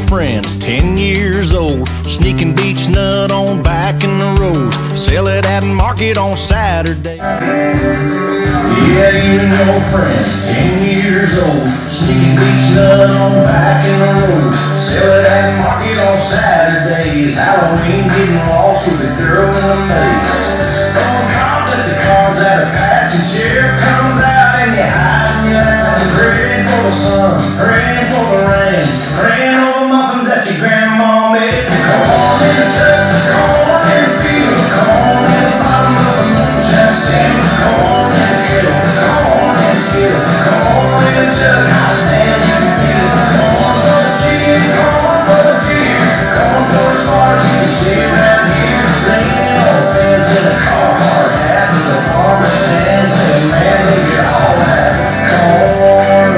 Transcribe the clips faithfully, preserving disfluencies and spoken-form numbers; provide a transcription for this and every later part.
friends, ten years old, sneaking beach nut on back in the road, sell it at market on Saturday. Yeah, you and your friends, ten years old, sneaking beach nut on back in the road, sell it at market on Saturdays. Halloween, getting lost with a girl in a maze. Throwing cards at the cards at a passing sheriff comes out and you hide in your house, praying for the sun, praying for the rain, praying over muffins that your grandma made. Corn in a truck, corn in a field, corn in the bottom of a moonshine stand, corn in a kettle, corn in a skittle, corn in a jug, how damn you can feel it. Corn for the chicken, corn for the deer, corn for as far as you can see around here. Leaning on the fence in a car, hard hat to the farmer's stand, saying, man, look at all that corn.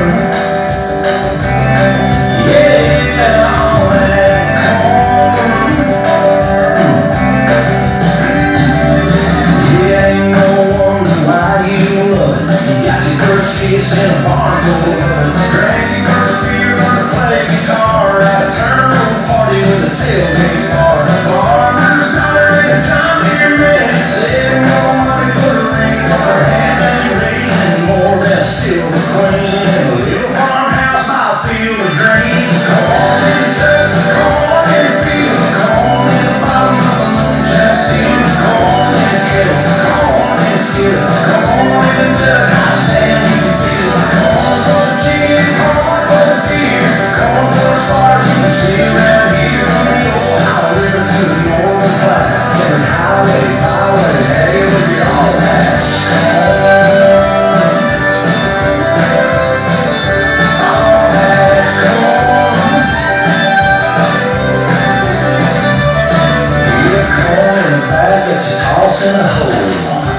Yeah, all that corn. Yeah, ain't no wonder why you love it. You got your first kiss in a barn full of it. Drank your first beer, learned to play guitar at a turn party with a tailgate bar. Farmer's daughter in a John Deere man, saving no money, put a ring on her hand, and raising more than a silver queen in a little farmhouse by a field of dreams. Corn in a truck, corn in a field, corn in the bottom of a moonshine stand, corn in a kettle, corn in a skittle, corn in a jug, how damn you can feel it. Corn for the chicken, corn for the deer, corn for as far as you can see around here. From the old Ohio River to the Northern Platte, every highway, byway, hey, look at all that corn. All that corn. Yeah, corn in a bag that you toss in a hole.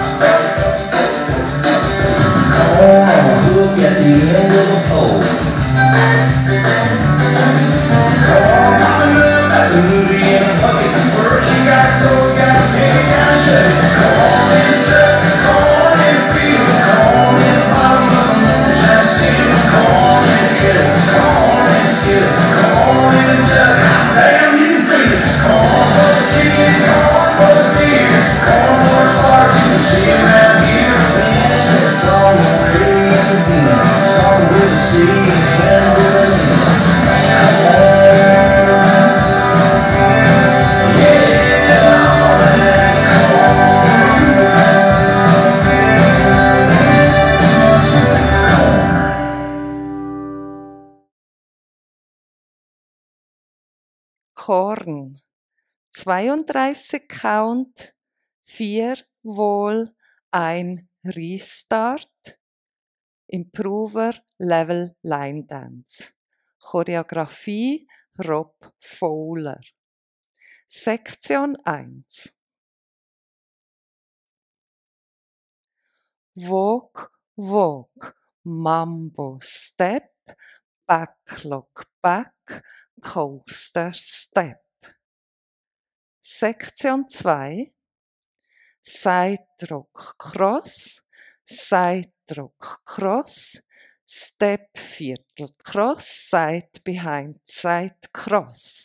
Corn on a hook at the end of a pole. Corn popping up at the movie in a bucket. First you gotta go, you gotta pick, you gotta shut it. Corn in a truck, corn in a field, corn in the bottom of a moonshine stand, corn in a kettle, corn in a skittle, corn in a jug, how damn you feel it. Corn for the chicken, corn for the deer, corn for as far as you can see around here. Man, it's all the way in the wind, starting with a C and ending with an N. Korn. zweiunddreißig Count, vier Wohl, ein Restart. Improver Level Line Dance. Choreografie Rob Fowler. Sektion eins. Walk, walk, Mambo Step, Backlog Back, Coaster Step. Sektion zwei. Seitdruck Cross, Seitdruck Cross, Step Viertel Cross, Side Behind Side Cross.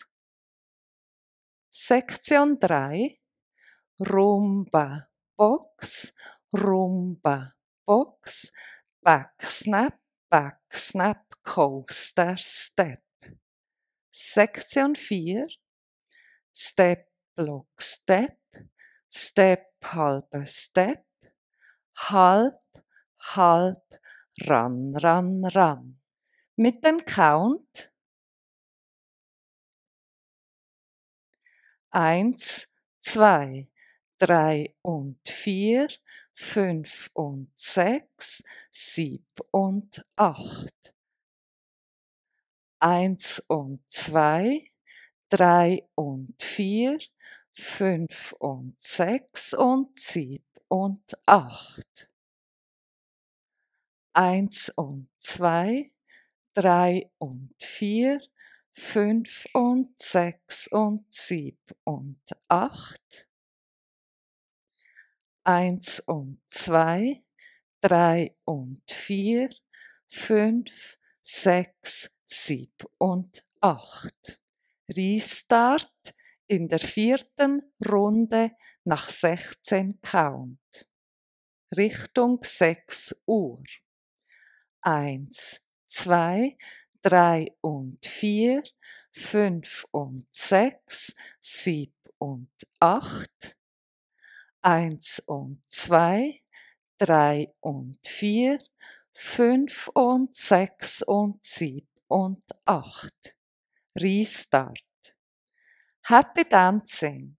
Sektion drei. Rumba Box, Rumba Box, Back Snap, Back Snap, Coaster Step. Sektion vier. Step Block Step, Step halbe Step, halb, halb, run, run, run. Mit dem Count eins, zwei, drei und vier, fünf und sechs, sieben und acht. Eins und zwei, drei und vier, fünf und sechs und sieben und acht. Eins und zwei, drei und vier, fünf und sechs und sieben und acht. Eins und zwei, drei und vier, fünf, sechs, sieben und acht. Restart in der vierten Runde nach sechzehn Count. Richtung sechs Uhr. Eins, zwei, drei und vier, fünf und sechs, sieben und acht. Eins und zwei, drei und vier, fünf und sechs und sieben und acht. Restart. Happy Dancing!